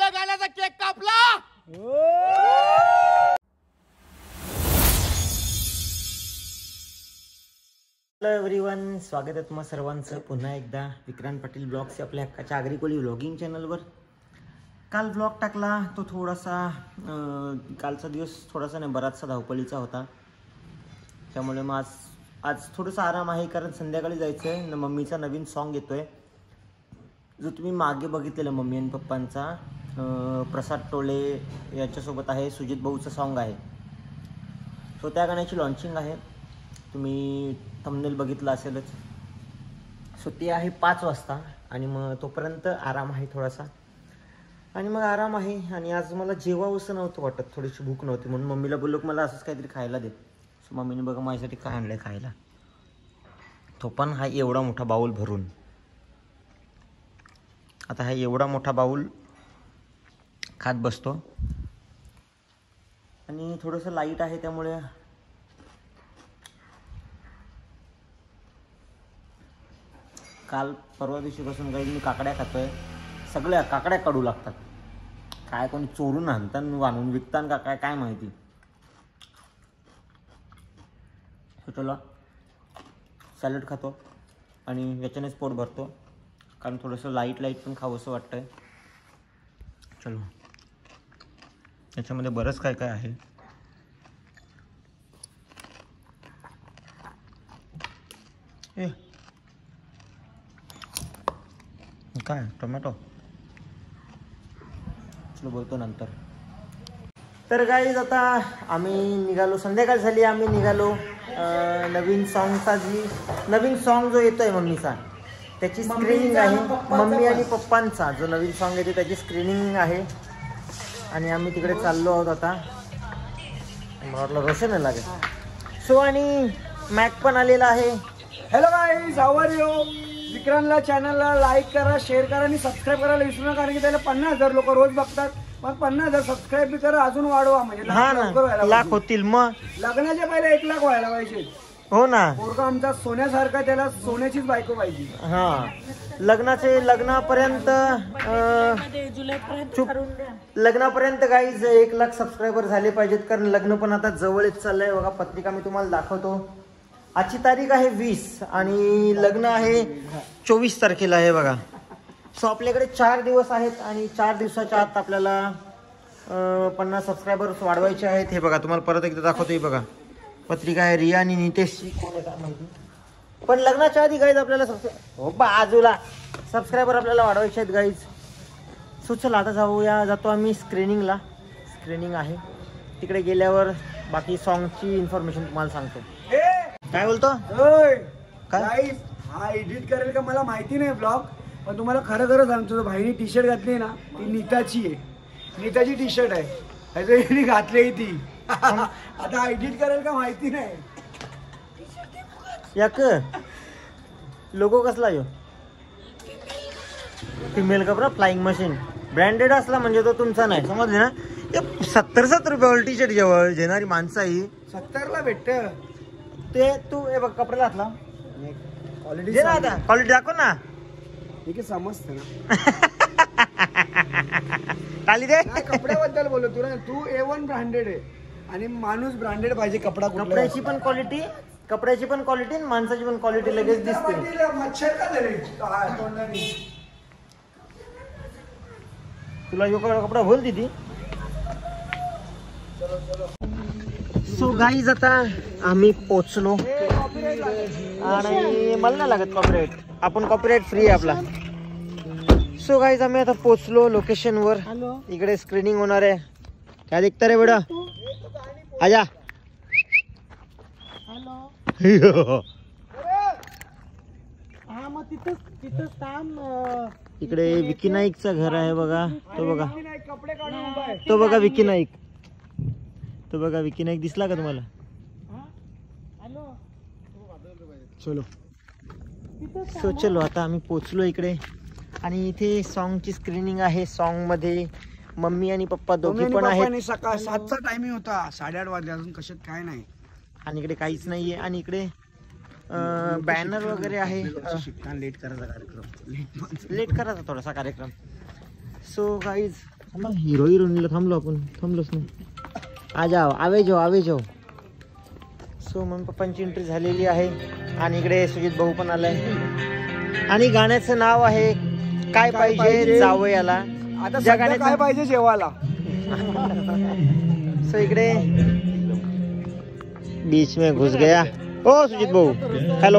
आपल्या गाण्याचा केक कापला. हॅलो एव्हरीवन, स्वागत आहे तुम्हा सर्वांचं पुन्हा एकदा विक्रांत पाटील ब्लॉग्स आपल्या हक्काच्या आगरी कोळी व्लॉगिंग चॅनलवर. काल ब्लॉग टाकला तो थोडासा कालचा दिवस थोडासा नाही बराचसा धावपळीचा होता, त्यामुळे मग आज थोडासा आराम आहे, कारण संध्याकाळी जायचं आहे. मम्मीचा नवीन सॉन्ग येतो आहे, जो तुम्ही मागे बघितलेला मम्मी आणि पप्पांचा. प्रसाद टोळे याच्यासोबत आहे, सुजित भाऊचं सॉन्ग आहे. सो त्या गाण्याची लॉन्चिंग आहे, तुम्ही थंबनेल बघितलं असेलच. सो ते आहे 5 वाजता आणि मग तोपर्यंत आराम आहे थोडासा. आणि मग आराम आहे. आणि आज मला जेवावंसं नव्हतं वाटत, थोडीशी भूक नव्हती, म्हणून मम्मीला बोललो की मला असंच काहीतरी खायला दे. सो मम्मीने बघा माझ्यासाठी काय आणलं खायला, तो पण हा एवढा मोठा बाऊल भरून. आता हा एवढा मोठा बाऊल खात बसतो. आणि थोडंसं लाईट आहे, त्यामुळे काल परवा दिवशीपासून काही मी काकड्या खातोय. सगळ्या काकड्या काढू लागतात, काय कोणी चोरून आणतात वानून विकतात का काय माहिती. चला सॅलड खातो आणि याच्यानेच पोट भरतो, कारण थोडंसं लाईट पण खावंसं वाटतंय. चलो, याच्यामध्ये बरंच काय काय आहे. काय टोमॅटो, चलो बोलतो नंतर. तर गाईज आता आम्ही निघालो, संध्याकाळ झाली, आम्ही निघालो. नवीन सॉन्ग जो येतोय मम्मीचा, त्याची स्क्रीनिंग आहे. मम्मी आणि पप्पांचा जो नवीन सॉन्ग येतो त्याची स्क्रीनिंग आहे. आणि आम्ही तिकडे चाललो आहोत आता. मला वाटलं रोशन लागेल. सो आणि मॅक पण आलेला आहे. Hello guys, how are you? विक्रांतला चॅनलला लाईक करा, शेअर करा आणि सबस्क्राईब करायला विसरू नका, कारण की त्याला 50,000 लोक रोज बघतात. मग 50,000 सबस्क्राईब बी करा, अजून वाढवा, म्हणजे हा ना, लाख होतील. मग लग्नाच्या पहिले 1 लाख व्हायला पाहिजे. हो ना, पोरगा आमचा सोन्यासारखा, त्याला सोन्याचीच बायको पाहिजे. हा, लग्नापर्यंत लग्नापर्यंत गाईज 1 लाख सबस्क्रायबर झाले पाहिजेत, कारण लग्न पण आता जवळच चाललंय. बघा पत्रिका मी तुम्हाला दाखवतो. आजची तारीख आहे 20 आणि लग्न आहे 24 तारखेला आहे बघा. सो आपल्याकडे 4 दिवस आहेत आणि 4 दिवसाच्या आत आपल्याला 50 सबस्क्रायबर्स वाढवायचे आहेत. हे बघा तुम्हाला परत एकदा दाखवतोय. बघा पत्रिका आहे रिया आणि नितेशची, कोण आहे काय माहिती. पण लग्नाच्या आधी गाईज आपल्याला बाजूला सबस्क्रायबर आपल्याला वाढवायचे आहेत गाईज. सो चला आता जातो आम्ही स्क्रीनिंगला. स्क्रीनिंग आहे, तिकडे गेल्यावर बाकी सॉन्गची इन्फॉर्मेशन तुम्हाला सांगतो. काय बोलतो काय हा एडिट करेल का मला माहिती नाही ब्लॉग, पण तुम्हाला खरं सांगतो, भाईने टी शर्ट घातली ना ती नीताची आहे. नीताची टी शर्ट आहे, ह्याची घातली ती. आता एडिट करेल का माहिती नाही. याक लोगो कसला यो फिमेल कपडा फ्लाइंग मशीन ब्रँडेड असला म्हणजे तो तुमचा नाही, समजले ना. 70 रुपये टी शर्ट जेवळ घेणारी माणसं ही 70ला भेटत ते. तू हे बघ कपडे घातला, क्वालिटी क्वालिटी दाखव ना. ठीक आहे, समजतं ना. खाली दे. कपड्याबद्दल बोलतो तू ना, तू A1 ब्रँडेड आहे आणि माणूस ब्रँडेड पाहिजे. कपड्याची पण क्वालिटी आणि माणसाची पण क्वालिटी लगेच दिसते. तुला यो कपडा बोल दिदी. सो गाईज आता आम्ही पोचलो आणि मला नाही लागत कॉपीराइट, आपण कॉपीराइट फ्री आहे आपला. सो गाईज आम्ही आता पोचलो लोकेशनवर. इकडे स्क्रीनिंग होणार आहे. काय दिखता रे बेटा, आजा. इकडे विकी नाईकचं घर आहे बघा. तो बघा विकी नाईक. विकी नाईक दिसला का तुम्हाला? चलो आता आम्ही पोचलो इकडे आणि इथे सॉन्गची स्क्रीनिंग आहे. सॉन्ग मध्ये मम्मी आणि पप्पा दोघे पण आहेत. सकाळ 7चा टायमिंग होता, 8:30 वाजले, अजून कशात काय नाही. आणि इकडे काहीच नाहीये. आणि इकडे बॅनर वगैरे आहे. लेट करायचा कार्यक्रम, लेट करायचा थोडासा कार्यक्रम. सो गाईज हिरो हिरोईनला थांबलो आपण, थांबलोच नाही. आ जाओ, आवे जाओ. सो मम्मी पप्पांची एंट्री झालेली आहे आणि इकडे सुजित भाऊ पण आलाय आणि गाण्याचं नाव आहे काय पाहिजे जावयाला. आता सध्या काय पाहिजे जेवायला. सो इकडे बीच में घुस गया. ओ सुजित भाऊ, हॅलो.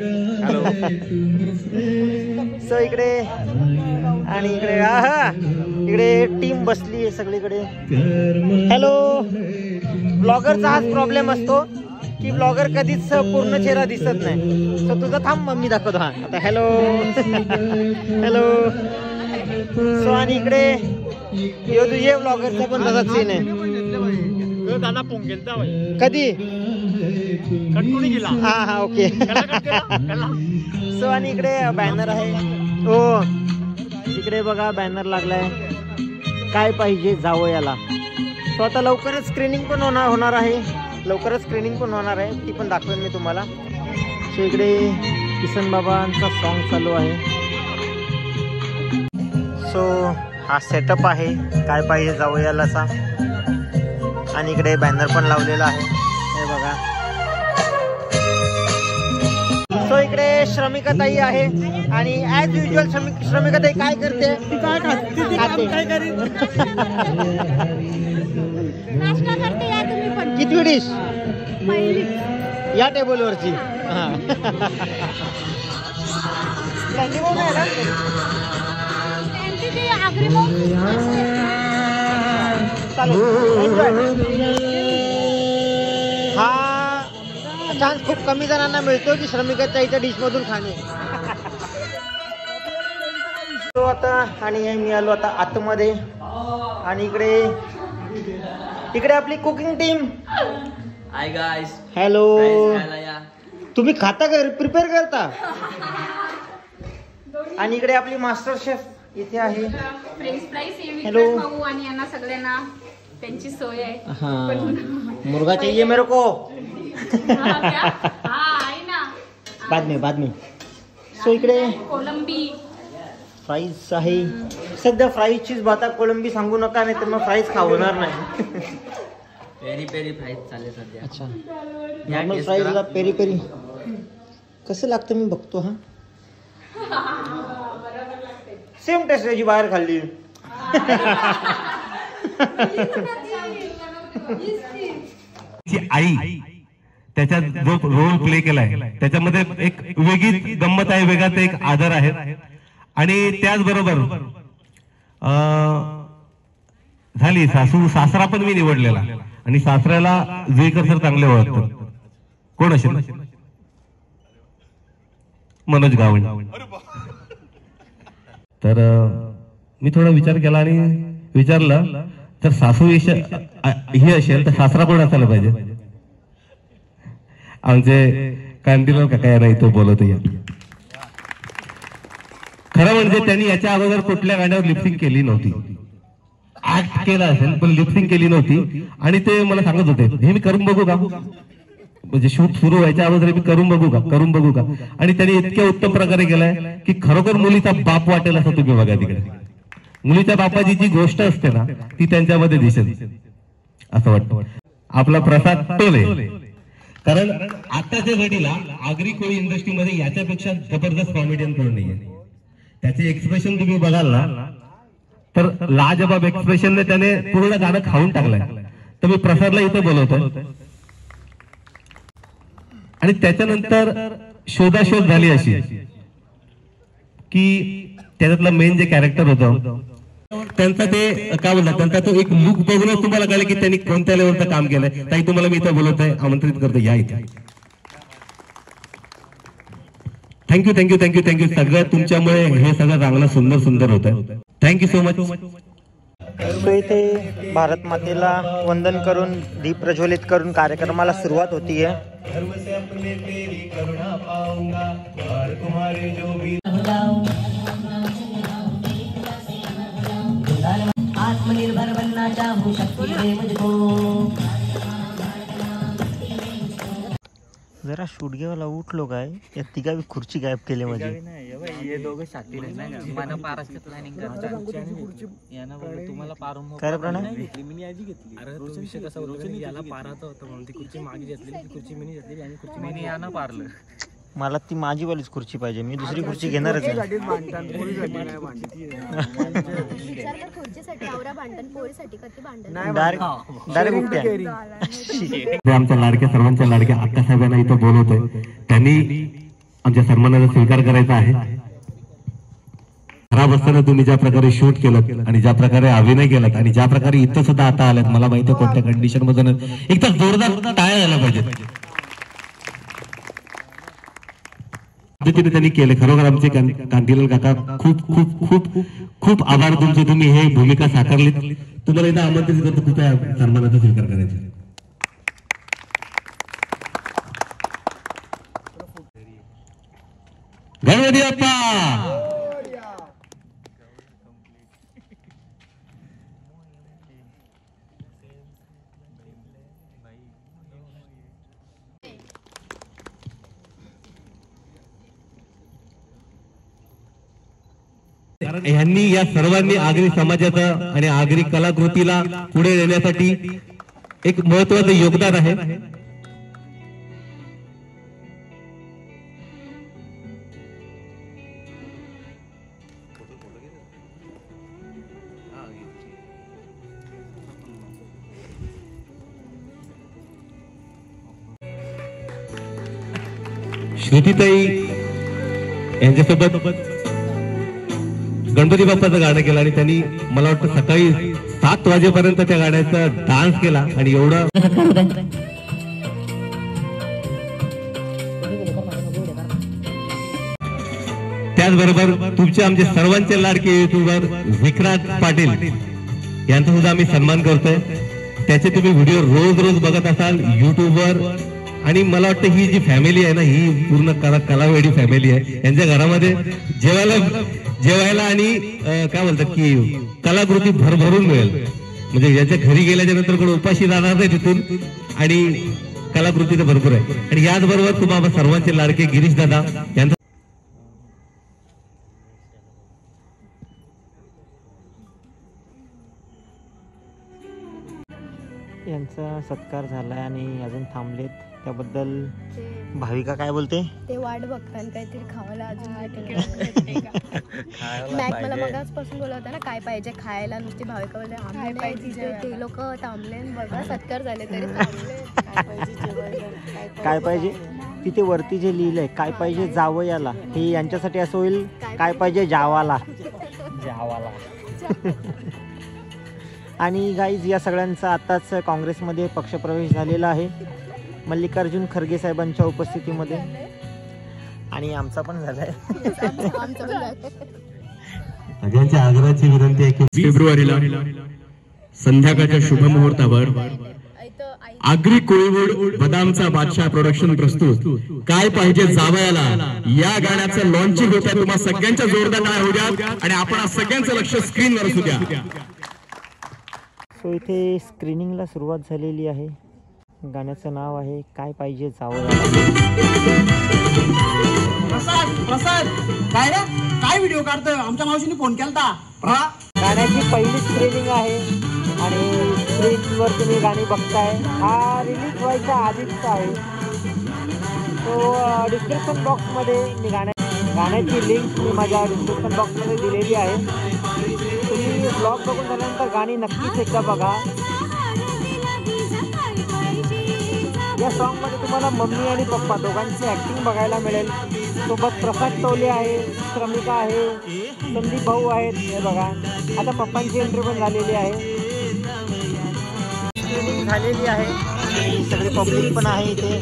सो इकडे आणि इकडे इकडे टीम बसली आहे सगळीकडे. हॅलो. ब्लॉगरचा हाच प्रॉब्लेम असतो की ब्लॉगर कधीच पूर्ण चेहरा दिसत नाही. सो तुझा थांब मम्मी दाखवतो. हा आता हॅलो. सो आणि इकडे यो तुझे ब्लॉगरचा पण तसाच सीन आहे. कधी हा ओके. सो आणि इकडे बॅनर आहे. हो इकडे बघा बॅनर लागलाय काय पाहिजे जावयाला. सो आता लवकरच स्क्रीनिंग पण होणार आहे. ती पण दाखवेन मी तुम्हाला. सो इकडे किसन बाबांचा सॉन्ग चालू आहे. सो हा सेटअप आहे काय पाहिजे जावयालाचा आणि इकडे बॅनर पण लावलेला आहे हे बघा. सो इकडे श्रमिका ताई आहे आणि ऍज युजल श्रमिका ताई काय करते. किती डिश या टेबलवरची. हा चान्स खूप कमी जणांना मिळतो की श्रमिका ताईच्या डिश मधून खाणे. तो आता आणि मी आलो आता आतमध्ये आणि इकडे आपली cooking team. Hi guys. Hello. तुम्ही खाता का प्रिपेअर करता. आणि इकडे आपली मास्टर शेफ इथे आहे. हॅलो. आणि यांना सगळ्यांना त्यांची सोय आहे. हाँ मुर्गा चाहिए मेरे को. बाद में. सो इकडे कोलंबी फ्राईज आहे. सध्या फ्राईजचीच बाता. कोलंबी सांगू नका नाही तर मग फ्राईज खावणार नाही. पेरी पेरी फ्राईज चालेल सध्या. अच्छा नॉर्मल फ्राईजला पेरी पेरी कसं लागतं मी बघतो. हा सेम टेस्ट याची बाहेर खाल्ली. आई त्याच्यात जो रोल प्ले केलाय त्याच्यामध्ये एक वेगळी गंमत आहे, वेगळाच एक आदर आहे. आणि त्याचबरोबर झाली सासरा पण मी निवडलेला आणि सासऱ्याला जुईकर सर चांगले ओळखतात. कोण असेल. मनोज गावंड. तर मी थोडा विचार केला आणि विचारलं तर सासू ही असेल तर सासरा कोण असायला पाहिजे. आमचे कांतीलाल काका यांना इथं बोलवतो. खरं म्हणजे त्यांनी याच्या अगोदर कुठल्या गाण्यावर लिपसिंग केली नव्हती. ऍक्ट केला असेल पण लिपसिंग केली नव्हती. आणि ते मला सांगत होते हे मी करून बघू का, म्हणजे शूट सुरू व्हायच्या अगोदर मी करून बघू का. आणि त्यांनी इतक्या उत्तम प्रकारे केलाय की खरोखर मुलीचा बाप वाटेल असं तुम्ही बघा. तिकडे मुलीच्या बापाची जी गोष्ट असते ना ती त्यांच्यामध्ये दिसेल असं वाटतं. आपला प्रसाद टोले. कारण आताच्या घडीला आगरी कोळी इंडस्ट्रीमध्ये याच्यापेक्षा जबरदस्त कॉमेडियन कोण नाहीये. त्याचे एक्सप्रेशन तुम्ही बघाल ना तर लाजबाब एक्सप्रेशनने त्याने पूर्ण गाणं खाऊन टाकलंय. तर मी प्रसादला इथं बोलवतो. आणि त्याच्यानंतर शोधाशोध झाली अशी की त्याच्यातलं मेन जे कॅरेक्टर होतं त्यांचा ते काय बोलतात त्यांचा तो एक लुक बघूनच तुम्हाला कळलं की त्यांनी कोणत्या लेवलचं काम केलंय. ताई तुम्हाला मी इथं बोलवतोय, आमंत्रित करतो, या इथे. थँक्यू. सगळं तुमच्यामुळे हे सगळं चांगलं सुंदर होत आहे. Thank you so much. सो इथे भारत मातेला वंदन करून दीप प्रज्वलित करून कार्यक्रमाला सुरुवात होतीये. आत्मनिर्भर बनना चाहूं, शक्ति दे मुझको. जरा अरे शूट घ्यायला उठलो काय या तिघा खुर्ची गायब केली माझी. हे दोघं शातील मला पाराचं प्लॅनिंग करतात तुम्हाला पारून काय रे प्रणय? अरे तो विषय कसा होता याला पाराचा होता म्हणून ती खुर्ची मागे घेतली, ती खुर्ची मिनी घेतली आणि खुर्ची मी यानं पारलं. मला ती माझी वालीच खुर्ची पाहिजे, मी दुसरी खुर्ची घेणारच आहे. डायरेक्ट उठ्या. आमच्या लाडक्या सर्वांच्या लाडक्या आत्यासाहेबांना इथं बोलवतोय. त्यांनी आमच्या सन्मानाचा स्वीकार करायचा आहे. खराब असताना तुम्ही ज्या प्रकारे शूट केलं आणि ज्या प्रकारे अभिनय केलात आणि ज्या प्रकारे इथं सुद्धा आता आल्यात, मला माहिती आहे कोणत्या कंडिशन मधून एकदा जोरदार टाळ्या यायला पाहिजे. पद्धतीने त्यांनी केले. खरोखर आमचे कांतीलाल काका खूप खूप खूप खूप आभार तुमचे. तुम्ही हे भूमिका साकारलीत. तुम्हाला इथं आमंत्रित करतो कृपया सन्मानाचा स्वीकार करायचा. गणपती बाप्पा. यांनी या सर्वांनी आगरी समाजाचं आणि आगरी कलाकृतीला पुढे नेण्यासाठी एक महत्वाचं योगदान आहे. श्रुतीताई यांच्यासोबत गणपती बाप्पाचं गाणं केलं आणि त्यांनी मला वाटतं सकाळी 7 वाजेपर्यंत त्या गाण्याचा डान्स केला आणि एवढं. त्याचबरोबर तुमचे आमचे सर्वांचे लाडके युट्यूबर विक्रांत पाटील यांचा सुद्धा आम्ही सन्मान करतोय. त्याचे तुम्ही व्हिडिओ रोज बघत असाल युट्यूबवर. आणि मला वाटतं ही जी फॅमिली आहे ना, ही पूर्ण कलावेडी फॅमिली आहे. यांच्या घरामध्ये जेवायला आणि काय बोलतात की कलाकृती भरभरून मिळेल. म्हणजे याच्या घरी गेल्याच्या नंतर कोण उपाशी जाणार नाही तिथून. आणि कलाकृती तर भरपूर आहे. आणि याचबरोबर तुम्हाला सर्वांचे लाडके गिरीश दादा यांचा यांचा सत्कार झालाय आणि अजून थांबलेत त्याबद्दल भाविका काय बोलते? ते वाट बघताना काहीतरी खावायला अजून मॅक मला मगाचपासून बोलत होता ना काय पाहिजे खायला. नुसती भाविका बोलते काय पाहिजे. ते लोक थांबले बघा सत्कार झाले तरी काय पाहिजे तिथे वरती जे लिहिलंय काय पाहिजे जावयाला, हे यांच्यासाठी असं होईल काय पाहिजे जावाला. आणि गाईज या सगळ्यांचा आताच काँग्रेसमध्ये पक्षप्रवेश झालेला आहे मल्लिकार्जुन खरगे साहेबांच्या उपस्थितीमध्ये. आणि आमचा पण झालाय. सगळ्यांच्या आग्रहाची विनंती आहे की फेब्रुवारीला संध्याकाळच्या शुभ मुहूर्तावर आगरी कोळीवूड बदामचा बादशाह प्रोडक्शन प्रस्तुत काय पाहिजे जावयाला या गाण्याचं लॉन्चिंग होत आहे. तुम्हा सगळ्यांच्या जोरदार टाळ्या होऊ द्या आणि आपण सगळ्यांचं लक्ष स्क्रीनवर असू द्या. सो इथे स्क्रीनिंगला सुरुवात झालेली आहे. गाण्याचं नाव आहे काय पाहिजे जावयाला. प्रसाद काय रे काय व्हिडिओ काढतोय? आमच्या मावशीने फोन केलता. गाण्याची पहिली स्क्रीनिंग आहे आणि स्क्रीनवर तुम्ही गाणी बघताय. हा रिलीज व्हायच्या आधीचा आहे. तो डिस्क्रिप्शन बॉक्समध्ये मी गाण्याची लिंक मी माझ्या डिस्क्रिप्शन बॉक्समध्ये दिलेली आहे. तुम्ही ब्लॉग बघून झाल्यानंतर गाणी नक्कीच एकदा बघा. या सॉन्गमध्ये तुम्हाला मम्मी आणि पप्पा दोघांची ॲक्टिंग बघायला मिळेल. सोबत प्रसाद टोले आहे, श्रमिका आहे, संदीप भाऊ आहेत. हे बघा आता पप्पांची एंट्री पण झालेली आहे. स्क्रीनिंग झालेली आहे. सगळी पब्लिक पण आहे इथे.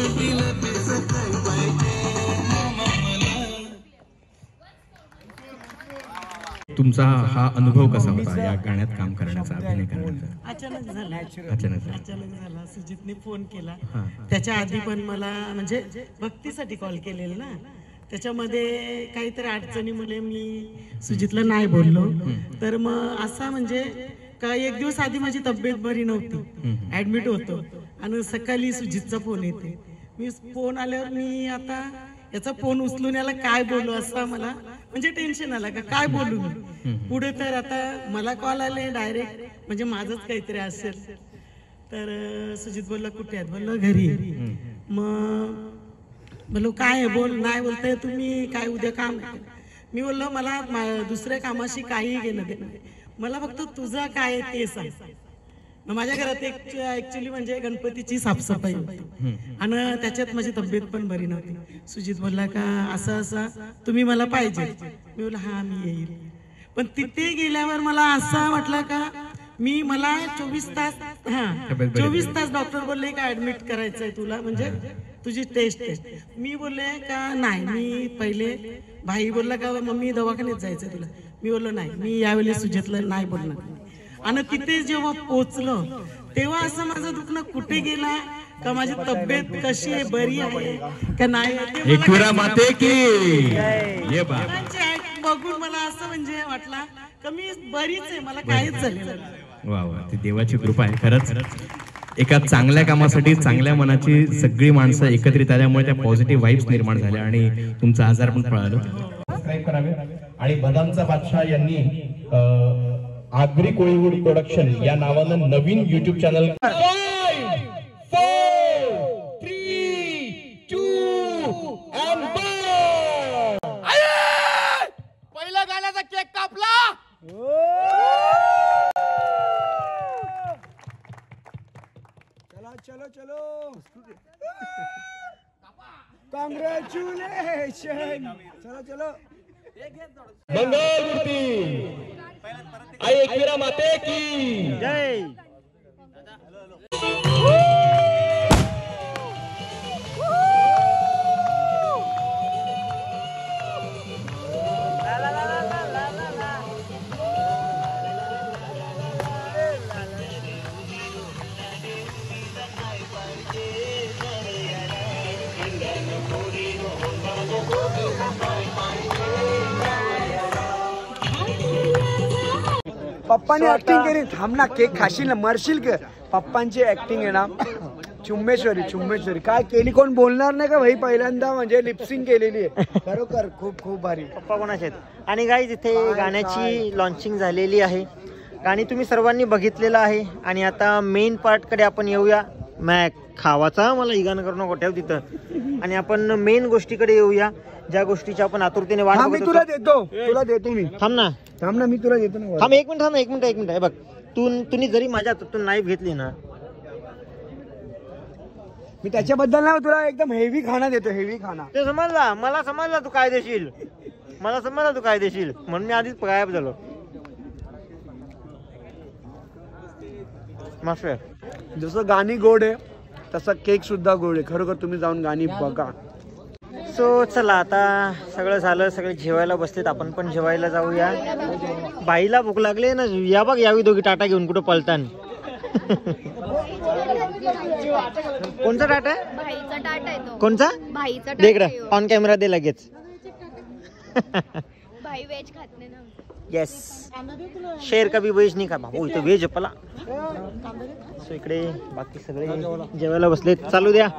तुमचा हा अनुभव कसा होता या गाण्यात काम करण्याचा, अभिनय करण्याचा? अचानक झाला. अचानक झाला. सुजितने फोन केला. त्याच्या आधी पण मला म्हणजे भक्तीसाठी कॉल केलेला ना, त्याच्यामध्ये काहीतरी अडचणीमुळे मी सुजितला नाही बोललो. तर मग असा म्हणजे का एक दिवस आधी माझी तब्येत बरी नव्हती, ऍडमिट होतो आणि सकाळी सुजितचा फोन येते. मी फोन आल्यावर मी आता याचा फोन उचलून याला काय बोलू असं मला म्हणजे टेन्शन आलं का काय बोलू मी पुढे. तर आता मला कॉल आले डायरेक्ट, म्हणजे माझंच काहीतरी असेल. तर सुजित बोलला कुठे आहेत, बोललो घरी. मग बोललो काय बोल, नाही बोलताय तुम्ही, काय उद्या काम आहे. मी बोललो मला दुसऱ्या कामाशी काही घेणं देणं नाही, मला फक्त तुझा काय ते सांग. माझ्या घरात ऍक्च्युली म्हणजे गणपतीची साफसफाई होती आणि त्याच्यात माझी तब्येत पण बरी नव्हती. सुजित बोलला का असं असं तुम्ही मला पाहिजे. मी बोलला हा मी येईल. पण तिथे गेल्यावर मला असं वाटलं का मला 24 तास डॉक्टर बोलले का ऍडमिट करायचंय तुला, म्हणजे तुझी टेस्ट आहे. मी बोलले का नाही, मी पहिले भाई बोलला का मम्मी दवाखान्यात जायचंय तुला. मी बोललो नाही, मी यावेळी सुजितला नाही बोलणार. आणि तिथे जेव्हा पोचलो तेव्हा असं माझं दुखणं कुठे गेला का माझी तब्येत कशी आहे, बरी आहे का नाही बघून मला असं म्हणजे वाटला का मी बरीच आहे, मला काहीच झालेलं नाही. वा वा, ती देवाची कृपा आहे खरंच. एका चांगल्या कामासाठी चांगल्या मनाची सगळी माणसं एकत्रित आल्यामुळे त्या पॉझिटिव्ह वाईब्स निर्माण झाल्या आणि तुमचा आजार पण पळालो. सबस्क्राईब करावे. आणि बदामचा बादशाह यांनी आगरी कोळीवूड प्रोडक्शन या नावानं नवीन युट्यूब चॅनल. 5, 4, 3, 2 and पहिल्या गाण्याचा केक कापला. चलो चलो कॉंग्रॅच्युलेशन. चलो चलो. मंगलमूर्ती आई एकविरा माते की जय. पप्पांनी ऍक्टिंग केली. थांब ना, केक खाशील ना, मरशील का. पप्पांची ऍक्टिंग आहे ना चुम्मेश्वरी काय केली, कोण बोलणार नाही का भाई. पहिल्यांदा म्हणजे लिपसिंग केलेली आहे खरोखर, खूप खूप भारी. पप्पा कोणाचे आहेत. आणि गाईज इथे गाण्याची लॉन्चिंग झालेली आहे. गाणी तुम्ही सर्वांनी बघितलेलं आहे. आणि आता मेन पार्टकडे आपण येऊया. खावाचा मला इगान करू नको ठेव तिथं. आणि आपण मेन गोष्टीकडे येऊया, ज्या गोष्टीची आपण आतुरतेने वाट बघत होतो. तुला देतो मी. थांब ना मी तुला देतो ना. थांब एक मिनिट. बघ तुम्ही जरी माझ्या हातातून नाईफ घेतली ना, मी त्याच्याबद्दल ना तुला एकदम हेवी खाना देतो, हेवी खाना. ते समजला, मला समजला तू काय देशील, म्हणून मी आधीच गायब झालो. मस्त. जसं गाणी गोड आहे तसा केक सुद्धा गोड आहे. खरोखर तुम्ही जाऊन गाणी बघा. सो चला, आता सगळं झालं, सगळे जेवायला बसलेत, आपण पण जेवायला जाऊया. बाईला भूक लागली ना, या बघ यावी दोघी टाटा घेऊन कुठं पळतान. कोणचा टाटा आहे? भाईचा टाटा आहे तो. कोणचा? भाईचा दे इकडे, ऑन कॅमेरा दे लगेच. भाई वेज खात नाही ना. येस, शेर कभी वेज नाही का भाऊ, इथं वेज पला. सो इकडे बाकी सगळे जेवायला बसलेत. चालू द्या.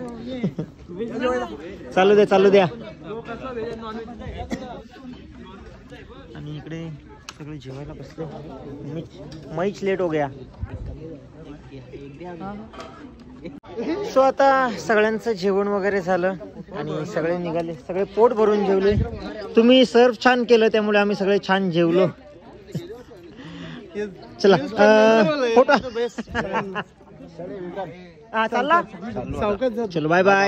आणि इकडे सगळे जेवायला बसले. मैच लेट हो गया. सो आता सगळ्यांचं जेवण वगैरे झालं आणि सगळे निघाले. सगळे पोट भरून जेवले. तुम्ही सर्व छान केलं, त्यामुळे आम्ही सगळे छान जेवलो. चला फोटो. हा चालला. चलो बाय बाय.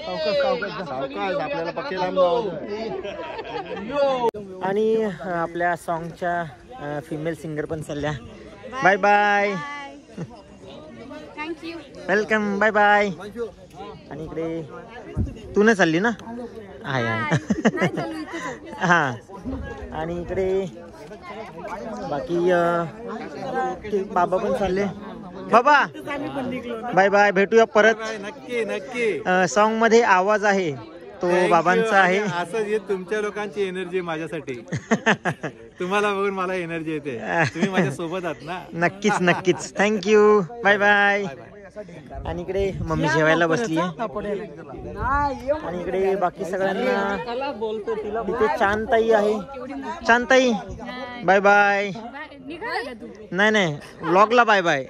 आणि आपल्या सॉन्गच्या फिमेल सिंगर पण चालल्या. Bye bye. Thank you. Welcome. Bye bye. आणि इकडे तू नाही चालली ना? आहे हा. आणि इकडे बाकी बाबा पण चालले. बाबा बाय बाय. भेटूया परत. नक्की सॉन्ग मध्ये आवाज आहे तो बाबांचा आहे. असंच येत तुमच्या लोकांची एनर्जी माझ्यासाठी. तुम्हाला बघून मला एनर्जी येते. तुम्ही माझ्या सोबत आहात ना. नक्कीच. थँक्यू. Bye bye. आणि इकडे मम्मी जेवायला बसली आहे आणि इकडे बाकी सगळ्यांना इथे चांदताई आहे. Chandtai bye bye. नाही व्लॉगला बाय बाय.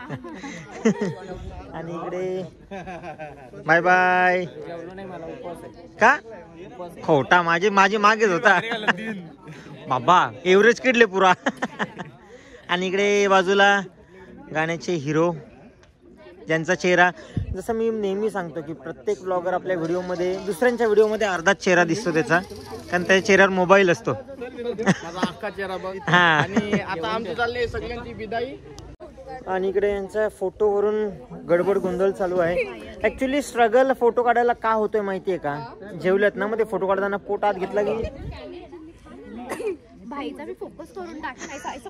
आणि इकडे बाय बाय. का खोटा माझे मागेच होता बाबा, एव्हरेज किडले पुरा. आणि इकडे बाजूला गाण्याचे हिरो ज्यांचा चेहरा, जसं मी नेहमी सांगतो की प्रत्येक ब्लॉगर आपल्या व्हिडिओमध्ये, दुसऱ्यांच्या व्हिडिओमध्ये अर्धाच चेहरा दिसतो त्याचा, कारण त्या चेहऱ्यावर मोबाईल असतो. हा. आता आमची चालली सगळ्यांची विदाई. आणि इकडे यांच्या फोटोवरून गडबड गोंधळ चालू आहे. ऍक्च्युली स्ट्रगल फोटो काढायला का होतोय माहितीये का? जेवल्यात ना, मध्ये फोटो काढताना पोट आत घेतला की भाईचा मी फोकस करून टाकायचा.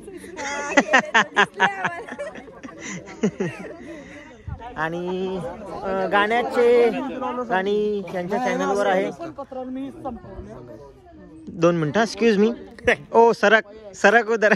आणि गाण्याचे गाणी यांच्या चॅनलवर आहे. 2 मिनिटं, एक्सक्यूज मी. ओ सरक उदर.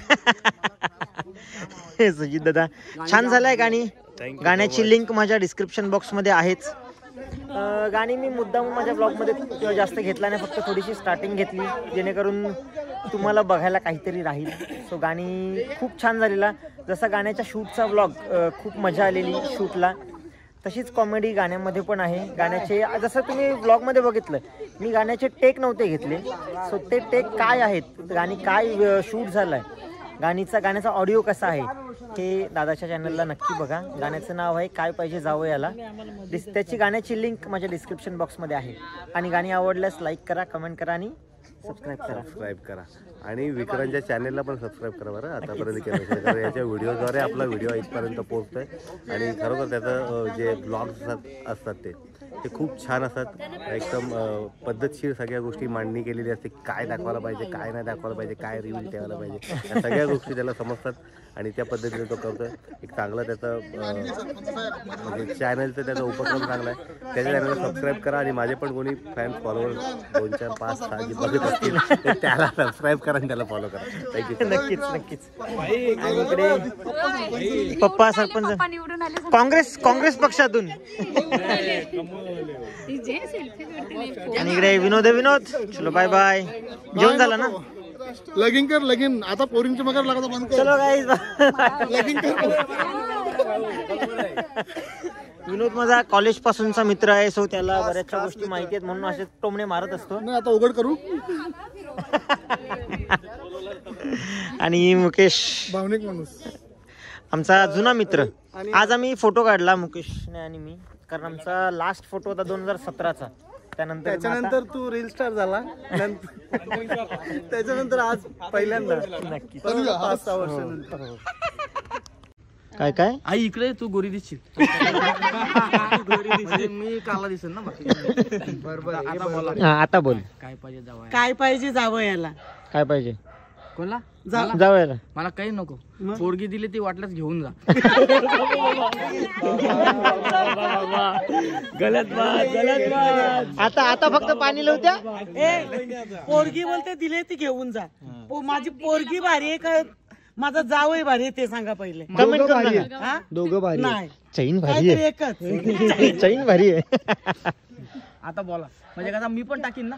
सुजित दादा छान झालंय गाणी. गाण्याची लिंक माझ्या डिस्क्रिप्शन बॉक्स मध्ये आहेच. गाणी मी मुद्दाम माझ्या ब्लॉगमध्ये जास्त घेतला नाही, फक्त थोडीशी स्टार्टिंग घेतली जेणेकरून तुम्हाला बघायला काहीतरी राहील. सो गाणी खूप छान झालेला. जसा गाण्याच्या शूटचा ब्लॉग खूप मजा आलेली शूटला, तशीच कॉमेडी गाण्यामध्ये पण आहे. गाण्याचे जसं तुम्ही ब्लॉगमध्ये बघितलं, मी गाण्याचे टेक नव्हते घेतले. सो ते टेक काय आहेत, गाणी काय शूट झालं आहे, गाण्याचा ऑडिओ कसा आहे, हे दादाच्या चॅनलला नक्की बघा. गाण्याचं नाव आहे काय पाहिजे जावं याला. त्याची गाण्याची लिंक माझ्या डिस्क्रिप्शन बॉक्समध्ये आहे. आणि गाणी आवडल्यास लाईक करा, कमेंट करा आणि सबस्क्राईब करा. आणि विक्रांतच्या चॅनेलला पण सबस्क्राईब करा बरं. आतापर्यंत केलं, कारण याच्या व्हिडिओद्वारे आपला व्हिडिओ इथपर्यंत पोहोचतोय. आणि खरोखर त्याचं जे ब्लॉग्स असतात ते खूप छान असतात. एकदम पद्धतशीर सगळ्या गोष्टी मांडणी केलेली असते. काय दाखवायला पाहिजे, काय नाही दाखवायला पाहिजे, काय रिव्ह्यू ठेवायला पाहिजे, या सगळ्या गोष्टी त्याला समजतात. आणि त्या पद्धतीने तो करतोय. एक चांगला त्याचा म्हणजे चॅनलचं त्याचा उपक्रम चांगला आहे. त्याच्या चॅनलला सबस्क्राईब करा. आणि माझे पण कोणी फॅन्स फॉलोअर्स 2, 4, 5, 6 जे बघत असतील ते त्याला सबस्क्राईब करा आणि त्याला फॉलो करा. थँक्यू. नक्कीच. आणि इकडे पप्पा सरपंच काँग्रेस पक्षातून. आणि इकडे विनोद चलो बाय बाय. जेवण झालं ना? लगीन आता पोरींची मगर लागत बंद कर. चलो गाईज. विनोद माझा कॉलेज पासूनचा मित्र आहे. सो त्याला बऱ्याचशा गोष्टी माहिती आहेत, म्हणून असे टोमणे मारत असतो. आता उघड करू. आणि मुकेश भावनिक माणूस, आमचा जुना मित्र. आज आम्ही फोटो काढला मुकेशने आणि मी, कारण आमचा लास्ट फोटो होता 2017चा. त्याच्यानंतर तू रील स्टार झाला. त्याच्यानंतर आज पहिल्यांदा नक्की 5-6 वर्षानंतर. काय आई इकडे तू गोरी दिसशील. मी काला दिसेल ना. बरोबर. आता बोल. काय पाहिजे जावं याला. काय पाहिजे कोणला जावयाला? मला काही नको. पोरगी दिली ती वाटल्यास घेऊन जा. गलत बात. आता फक्त पाणी लावत्या. पोरगी बोलते दिले ती घेऊन जा. माझी पोरगी भारी आहे का माझा जावई भारी आहे ते सांगा पहिले. कमेंट करा. दोघं भारी नाही. चैन भारी आहे. एकच चैन भारी आहे. आता बोला म्हणजे कसं मी पण टाकीन ना.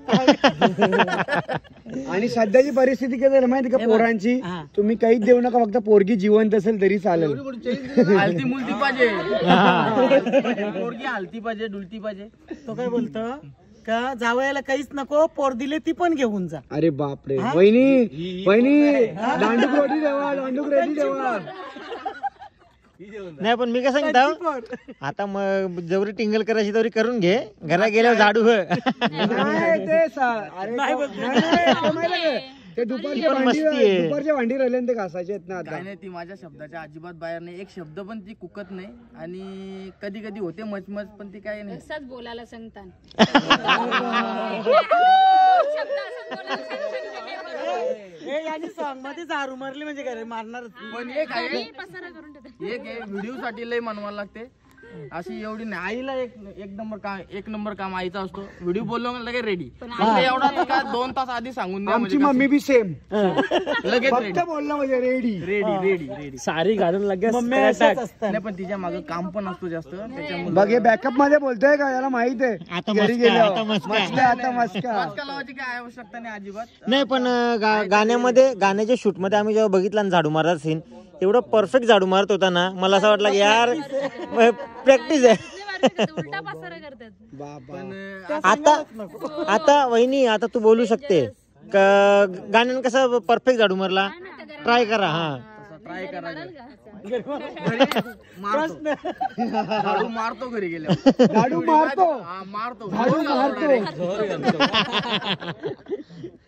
आणि सध्याची परिस्थिती काय झाली माहिती का पोरांची? तुम्ही काहीच देऊ नका, फक्त पोरगी जिवंत असेल तरी चालेल. हलती मुलती पाहिजे, पोरगी हलती पाहिजे, डुलती पाहिजे. तो काय बोलतो का जावयाला काहीच नको, पोर दिले ती पण घेऊन जा. अरे बापरे. वहिनी दांडूक रोटी देवा. नाही पण मी काय सांगतो, आता मग जेवढी टिंगल करायची तेवढी करून घे, घरा गेल्यावर झाडू. ते दुपारच्या भांडी राहिले ते घासायचे आहेत ना. काय नाही, ती माझ्या शब्दाच्या अजिबात बाहेर नाही. एक शब्द पण ती कुकत नाही. आणि कधी कधी होते मचमच, पण ती काय नाही. असाच बोलायला सांगतात. सॉंग मध्ये दारू मारली म्हणजे घरी मारणार. पण एक आहे, व्हिडिओ साठी लय मनवायला लागते. अशी एवढी नाही. आईला एक नंबर काम आईचा असतो. व्हिडिओ बोललो लगेच रेडी. एवढा तर काय 2 तास आधी सांगून द्या. आमची मम्मी बी सेम लगेच फक्त बोलणं म्हणजे रेडी सारी घालून लगेच नाही, पण तिच्या मागे काम पण असतो जास्त त्याच्यामुळे. बघ हे बॅकअप मध्ये बोलतोय का, याला माहित आहे आता घरी मस्का, गेल्यावर. आता मस्का. मस्का, आता मस्का. मास्क लावायची काय आवश्यकता नाही अजिबात. नाही पण गाण्याच्या शूट मध्ये आम्ही जेव्हा बघितला ना झाडू मारायचा सीन, एवढं परफेक्ट झाडू मारत होता ना, मला असं वाटलं की यार प्रॅक्टिस आहे. आता वहिनी आता तू बोलू शकते गाण्यानं कसं परफेक्ट झाडू मारला, ट्राय करा. हा ट्राय करायचं झाडू मारतो घरी गेल्यावर. झाडू मारतो मारतो झाडू मारतो.